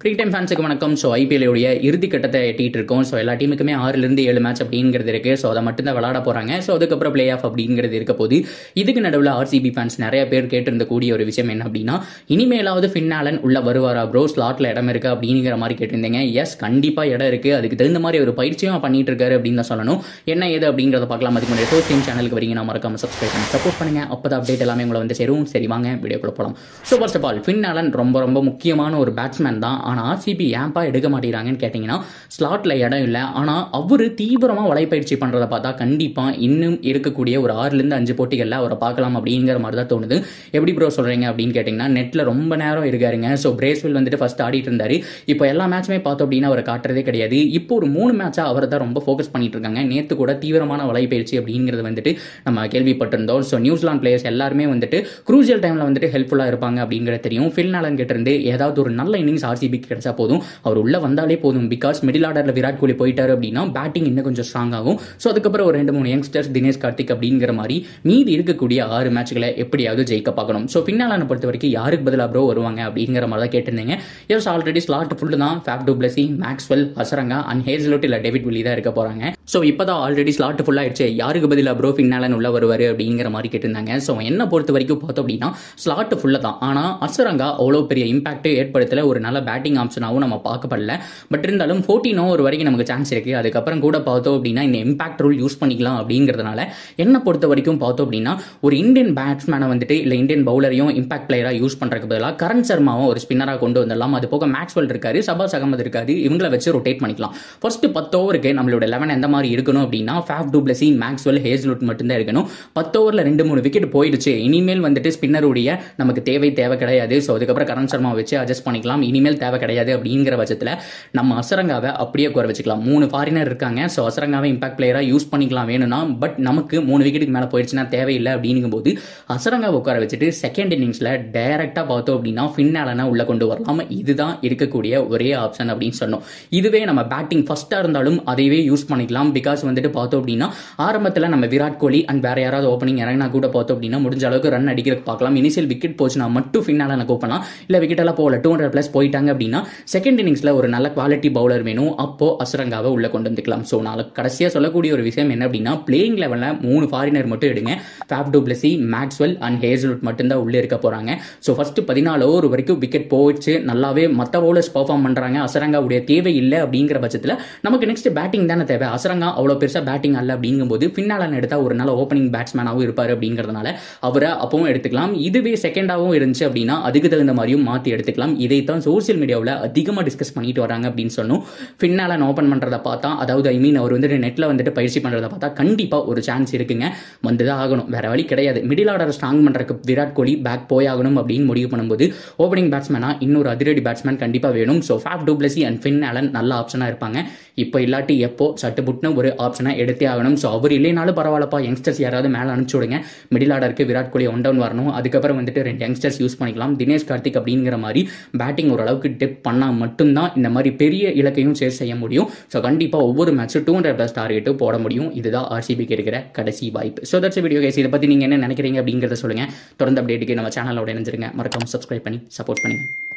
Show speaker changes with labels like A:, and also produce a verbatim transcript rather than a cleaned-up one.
A: கிரிக் time ஃபேன்ஸுக்கு வணக்கம். So IPL உடைய இறுதி கட்டத்தை எட்டிட்டு இருக்கோம். ஸோ எல்லா டீமுக்குமே ஆறுலேருந்து ஏழு மேட்ச் அப்படிங்கிறது இருக்கு. ஸோ அதை மட்டும் தான் விளையாட போறாங்க. ஸோ அதுக்கப்புறம் பிளே ஆஃப் அப்படிங்கிறது இருக்க போது. இதுக்கு நடுவில் ஆர்சிபி ஃபேன்ஸ் நிறைய பேர் கேட்டிருந்த கூடிய ஒரு விஷயம் என்ன அப்படின்னா, இனிமேலாவது ஃபின் ஆலன் உள்ள வருவாரா ப்ரோ, ஸ்லாட்ல இடம் இருக்கு அப்படிங்கிற மாதிரி கேட்டிருந்தீங்க. எஸ், கண்டிப்பா இடம் இருக்கு. அதுக்கு தகுந்த மாதிரி ஒரு பயிற்சியும் பண்ணிட்டு இருக்காரு அப்படின்னு தான் சொல்லணும். என்ன ஏது அப்படிங்கிறத பார்க்கலாம். அதுக்கு முன்னாடி டோஸ் டீம் சேனலுக்கு வரீங்க, நான் மறக்காம சப்ஸ்கிரைப் பண்ணி சப்போர்ட் பண்ணுங்க. அப்பதான் அப்டேட் எல்லாமே உங்களை வந்து சேரும். சரி வாங்க வீடியோக்குள்ள போலாம். So first of all, Finn Allen ரொம்ப ரொம்ப முக்கியமான ஒரு பேட்ஸ்மேன் தான். ஆனால் ஆர்சிபி ஏன்பா எடுக்க மாட்டேங்கிறாங்கன்னு கேட்டிங்கன்னா, ஸ்லாட்ல இடம் இல்லை. ஆனால் அவர் தீவிரமாக வலைப்பயிற்சி பண்ணுறதை பார்த்தா கண்டிப்பாக இன்னும் இருக்கக்கூடிய ஒரு ஆறுலேருந்து அஞ்சு போட்டிகளில் அவரை பார்க்கலாம் அப்படிங்கிற மாதிரி தான் தோணுது. எப்படி ப்ரோ சொல்கிறீங்க அப்படின்னு கேட்டிங்கன்னா, நெட்டில் ரொம்ப நேரம் இருக்காருங்க. ஸோ பிரேஸ்வில் வந்துட்டு ஃபர்ஸ்ட் ஆடிட்டு இருந்தார். இப்போ எல்லா மேட்சுமே பார்த்தோம் அப்படின்னா அவரை காட்டுறதே கிடையாது. இப்போ ஒரு மூணு மேட்சாக அவரை தான் ரொம்ப ஃபோக்கஸ் பண்ணிட்டு இருக்காங்க. நேற்று கூட தீவிரமான வலைப்பயிற்சி அப்படிங்கிறது வந்துட்டு நம்ம கேள்விப்பட்டிருந்தோம். ஸோ நியூசிலாந்து பிளேயர்ஸ் எல்லாருமே வந்துட்டு குரூசியல் டைமில் வந்துட்டு ஹெல்ப்ஃபுல்லாக இருப்பாங்க அப்படிங்கிறது தெரியும். ஃபின் ஆலன் கிட்ட இருந்து ஏதாவது ஒரு நல்ல இன்னிங்ஸ் ஆர்சிபிக்கு கிடைச்சா போதும், அவர் உள்ள வந்தாலே போதும். பிகாஸ் மிடில் ஆர்டர்ல விராட் கோலி போயிட்டாரு அப்படின்னா பேட்டிங் இன்னும் கொஞ்சம் ஸ்ட்ராங் ஆகும். ஸோ அதுக்கப்புறம் ஒரு ரெண்டு மூணு யங்ஸ்டர்ஸ், தினேஷ் கார்த்திக் அப்படிங்கிற மாதிரி மீதி இருக்கக்கூடிய ஆறு மேட்ச்களை எப்படியாவது ஜெயிக்க பார்க்கணும். ஸோ ஃபின் ஆலனை பொறுத்த வரைக்கும் யாருக்கு பதிலாக ப்ரோ வருவாங்க அப்படிங்கிற மாதிரி தான் கேட்டிருந்தீங்க. எஸ், ஆல்ரெடி ஸ்லாட் ஃபுல்லு தான். Faf du Plessis, Maxwell, Hasaranga and Hazlewood இல்லை டேவிட் வில்லி தான் இருக்க போறாங்க. ஸோ இப்போதான் ஆல்ரெடி ஸ்லாட் ஃபுல் ஆயிடுச்சு, யாருக்கு பதிலாக ப்ரோ ஃபின் ஆலன் உள்ள வருவார் அப்படிங்கிற மாதிரி கேட்டிருந்தாங்க. ஸோ என்ன பொறுத்த வரைக்கும் பார்த்தோம் அப்படின்னா ஸ்லாட் ஃபுல்லா தான். ஆனால் ஹசரங்கா அவ்வளோ பெரிய இம்பாக்ட் ஏற்படுத்தல, ஒரு நல்ல பேட்டிங் ஆப்ஷனாகவும் நம்ம பார்க்கப்படல. பட் இருந்தாலும் ஃபோர்டீன் ஓவர் வரைக்கும் நமக்கு சான்ஸ் இருக்கு. அதுக்கப்புறம் கூட பார்த்தோம் அப்படின்னா இந்த இம்பாக்ட் ரூல் யூஸ் பண்ணிக்கலாம் அப்படிங்கிறதுனால என்ன பொறுத்த வரைக்கும் பார்த்தோம் அப்படின்னா ஒரு இந்தியன் பேட்ஸ்மேனை வந்துட்டு இல்லை இந்தியன் பவுலரையும் இம்பாக்ட் பிளேயரா யூஸ் பண்றதுக்கு பதிலாக கரண் சர்மாவும் ஒரு ஸ்பின்னராக கொண்டு வந்துடலாம். அது போக மேக்ஸ்வெல் இருக்காரு, சபாஸ் அகமது இருக்காரு, இவங்களை வச்சு ரொட்டேட் பண்ணிக்கலாம். ஃபர்ஸ்ட் பத்து ஓவருக்கு நம்மளோட லெவன் எந்த மாதிரி இருக்கணும் அப்படின்னா Faf du Plessis, Maxwell, Hazlewood மட்டும்தான் இருக்கணும். பத்து ஓவரில் ரெண்டு மூணு விக்கெட் போயிடுச்சு. இனிமேல் வந்துட்டு ஸ்பின்னருடைய நமக்கு தேவை தேவை கிடையாது. ஸோ அதுக்கப்புறம் கரண் சர்மா வச்சு அட்ஜஸ்ட் பண்ணிக்கலாம். இனிமேல் தேவை கிடையாது அப்படிங்கிற பட்சத்தில் நம்ம ஹசரங்காவை அப்படியே குறை வச்சுக்கலாம். மூணு ஃபாரினர் இருக்காங்க. ஸோ ஹசரங்காவை இம்பாக்ட் பிளேயரா யூஸ் பண்ணிக்கலாம் வேணும்னா. பட் நமக்கு மூணு விக்கெட்டுக்கு மேலே போயிடுச்சுன்னா தேவையில்லை அப்படிங்கும் போது ஹசரங்காவை உட்கார வச்சுட்டு செகண்ட் இன்னிங்ஸ்ல டைரக்டா பார்த்தோம் அப்படின்னா ஃபின் ஆலனை உள்ள கொண்டு வரலாம். இதுதான் இருக்கக்கூடிய ஒரே ஆப்ஷன் அப்படின்னு சொன்னோம். இதுவே நம்ம பேட்டிங் ஃபர்ஸ்டா இருந்தாலும் அதைவே யூஸ் பண்ணிக்கலாம். பிகாஸ் வந்துட்டு பார்த்தோம் அப்படின்னா ஆரம்பத்தில் நம்ம விராட் கோலி அண்ட் வேற யாராவது ஓப்பனிங் இறங்கினா கூட பார்த்தோம் அப்படின்னா முடிஞ்ச அளவுக்கு ரன் அடிக்கிறதுக்கு பார்க்கலாம். இனிஷியல் விக்கெட் போச்சுன்னா மட்டும் ஃபின் ஆலனை கூப்பலாம். இல்லை விக்கெட் எல்லாம் போகல, டூ ஹண்ட்ரட் பிளஸ் போயிட்டாங்க அப்படின்னா செகண்ட் இன்னிங்ஸ்ல ஒரு நல்ல குவாலிட்டி பவுலர் வேணும். அப்போ ஹசரங்காவை உள்ள கொண்டு வந்துக்கலாம். ஸோ நாளைக்கு கடைசியாக சொல்லக்கூடிய ஒரு விஷயம் என்ன அப்படின்னா பிளேயிங் லெவலில் மூணு ஃபாரினர் மட்டும் எடுங்க. Faf du Plessis, Maxwell and Hazlewood மட்டும்தான் உள்ளே இருக்க போறாங்க. ஸோ ஃபர்ஸ்ட் பதினாலு ஓவர் வரைக்கும் விக்கெட் போயிடுச்சு, நல்லாவே மற்ற பவுலர்ஸ் பெர்ஃபார்ம் பண்றாங்க. ஹசரங்காவுடைய தேவை இல்லை அப்படிங்கிற பட்சத்தில் நமக்கு நெக்ஸ்ட் பேட்டிங் தானே தேவை. ஹசரங்கா அவ்வளோ பெருசாக பேட்டிங் அல்ல அப்படிங்கும்போது ஃபின் ஆலன் எடுத்தா ஒரு நல்ல ஓப்பனிங் பேட்ஸ்மேனாகவும் இருப்பார் அப்படிங்கிறதுனால அவரை அப்பவும் எடுத்துக்கலாம். இதுவே செகண்டாகவும் இருந்துச்சு அப்படின்னா அதுக்கு தகுந்த மாதிரியும் மாற்றி எடுத்துக்கலாம். இதைத்தான் சோசியல் மீடியாவில் அதிகமாக டிஸ்கஸ் பண்ணிட்டு வராங்க அப்படின்னு சொன்னோம். ஃபின் ஆலன் ஓப்பன் பண்றதை பார்த்தா, அதாவது ஐ மீன் அவர் வந்துட்டு நெட்ல வந்துட்டு பயிற்சி பண்றதை பார்த்தா கண்டிப்பா ஒரு சான்ஸ் இருக்குங்க, வந்துதான் ஆகணும், வேற வழி கிடையாது. மிடில் ஆர்டர் ஸ்ட்ராங் பண்றதுக்கு விராட் கோலி பேக் போயாகணும் அப்படின்னு முடிவு பண்ணும்போது ஓப்பனிங் பேட்ஸ்மேனா இன்னொரு அதிரடி பேட்ஸ்மேன் கண்டிப்பா வேணும். So Faf du Plessis and Finn Allen நல்ல ஆப்ஷனா இருப்பாங்க. இப்போ இல்லாட்டி எப்போ சட்டுப்புட்னு ஒரு ஆப்ஷனா எடுத்தே ஆகணும். ஸோ அவர் இல்லைனாலும் பரவாயில்லப்பா, யங்ஸ்டர்ஸ் யாராவது மேலே அனுப்பிச்சு விடுங்க. மிடில் ஆர்டருக்கு விராட் கோலி ஒன் டவுன் வரணும். அதுக்கப்புறம் வந்துட்டு ரெண்டு யங்ஸ்டர்ஸ் யூஸ் பண்ணிக்கலாம். தினேஷ் கார்த்திக் அப்படிங்கிற மாதிரி பேட்டிங் ஓரளவுக்கு டெப் பண்ணா மட்டும்தான் இந்த மாதிரி பெரிய இலக்கையும் சேர் செய்ய முடியும். ஸோ கண்டிப்பா ஒவ்வொரு மேட்சும் டூ ஹண்ட்ரட் பிளஸ் டார்கெட்டு போட முடியும். இதுதான் ஆர்சிபிக்கு இருக்கிற கடைசி வாய்ப்பு. So that's video guys. இதை பத்தி நீங்க என்ன நினைக்கிறீங்க அப்படிங்கிறத சொல்லுங்க. தொடர்ந்து அப்டேட்டுக்கு நம்ம சேனலோட இணைஞ்சிருங்க. மறக்காம சப்ஸ்கிரைப் பண்ணி சப்போர்ட் பண்ணுங்க.